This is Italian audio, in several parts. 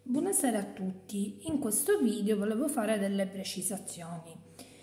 Buonasera a tutti, in questo video volevo fare delle precisazioni,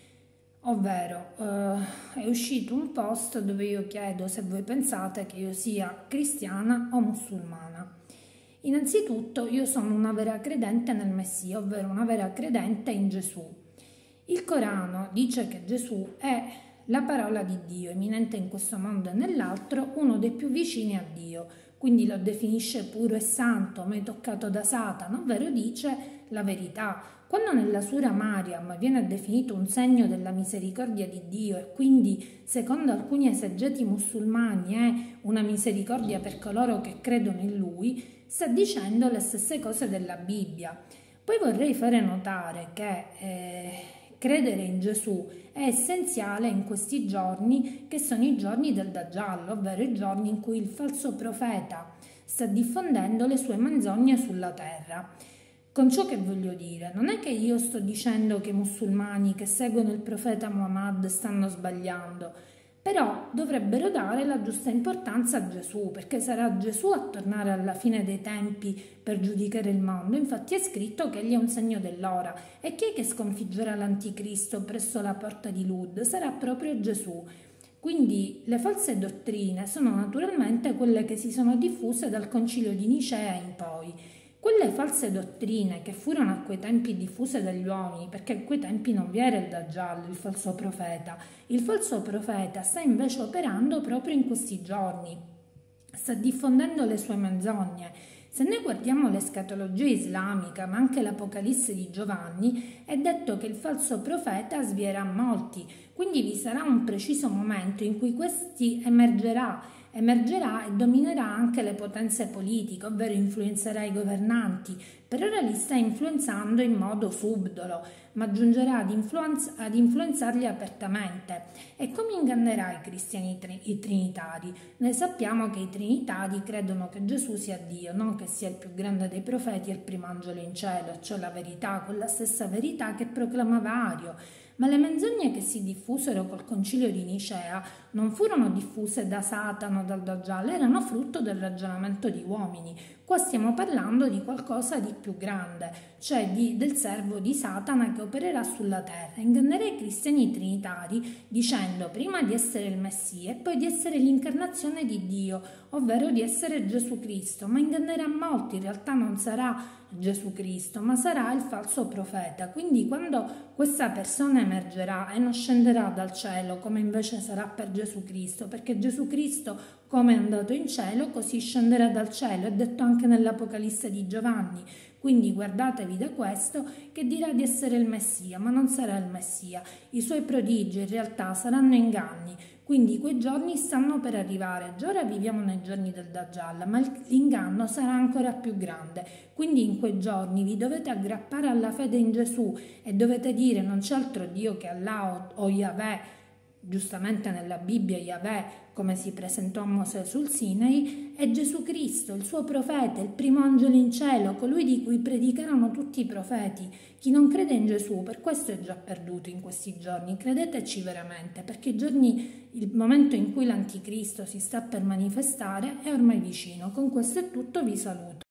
ovvero è uscito un post dove io chiedo se voi pensate che io sia cristiana o musulmana. Innanzitutto io sono una vera credente nel Messia, ovvero una vera credente in Gesù. Il Corano dice che Gesù è la parola di Dio, eminente in questo mondo e nell'altro, uno dei più vicini a Dio. Quindi lo definisce puro e santo, mai toccato da Satana, ovvero dice la verità. Quando nella Sura Mariam viene definito un segno della misericordia di Dio e quindi, secondo alcuni esegeti musulmani, è una misericordia per coloro che credono in Lui, sta dicendo le stesse cose della Bibbia. Poi vorrei fare notare che credere in Gesù è essenziale in questi giorni che sono i giorni del Dajjal, ovvero i giorni in cui il falso profeta sta diffondendo le sue menzogne sulla terra. Con ciò che voglio dire, non è che io sto dicendo che i musulmani che seguono il profeta Muhammad stanno sbagliando, però dovrebbero dare la giusta importanza a Gesù, perché sarà Gesù a tornare alla fine dei tempi per giudicare il mondo. Infatti è scritto che egli è un segno dell'ora, e chi è che sconfiggerà l'anticristo presso la porta di Lud? Sarà proprio Gesù. Quindi le false dottrine sono naturalmente quelle che si sono diffuse dal concilio di Nicea in poi. Quelle false dottrine che furono a quei tempi diffuse dagli uomini, perché a quei tempi non vi era il Dajjal, il falso profeta sta invece operando proprio in questi giorni, sta diffondendo le sue menzogne. Se noi guardiamo l'escatologia islamica, ma anche l'Apocalisse di Giovanni, è detto che il falso profeta svierà molti, quindi vi sarà un preciso momento in cui questi emergerà e dominerà anche le potenze politiche, ovvero influenzerà i governanti. Per ora li sta influenzando in modo subdolo, ma giungerà ad influenzarli apertamente. E come ingannerà i cristiani i trinitari? Noi sappiamo che i trinitari credono che Gesù sia Dio, non che sia il più grande dei profeti e il primo angelo in cielo, cioè la verità, quella stessa verità che proclamava Ario. Ma le menzogne che si diffusero col concilio di Nicea non furono diffuse da Satana o dal Dajjal, erano frutto del ragionamento di uomini. Qua stiamo parlando di qualcosa di più grande, cioè del servo di Satana che opererà sulla terra. Ingannerà i cristiani trinitari dicendo prima di essere il Messia e poi di essere l'incarnazione di Dio, ovvero di essere Gesù Cristo, ma ingannerà molti, in realtà non sarà Gesù Cristo, ma sarà il falso profeta. Quindi quando questa persona emergerà e non scenderà dal cielo come invece sarà per Gesù Cristo, perché Gesù Cristo come è andato in cielo così scenderà dal cielo, è detto anche nell'Apocalisse di Giovanni. Quindi guardatevi da questo che dirà di essere il Messia, ma non sarà il Messia. I suoi prodigi in realtà saranno inganni. Quindi quei giorni stanno per arrivare. Già ora viviamo nei giorni del Dajjal, ma l'inganno sarà ancora più grande. Quindi in quei giorni vi dovete aggrappare alla fede in Gesù e dovete dire non c'è altro Dio che Allah o Yahweh. Giustamente nella Bibbia Yahweh, come si presentò a Mosè sul Sinai, è Gesù Cristo, il suo profeta, il primo angelo in cielo, colui di cui predicarono tutti i profeti. Chi non crede in Gesù, per questo è già perduto in questi giorni. Credeteci veramente, perché il momento in cui l'anticristo si sta per manifestare è ormai vicino. Con questo è tutto, vi saluto.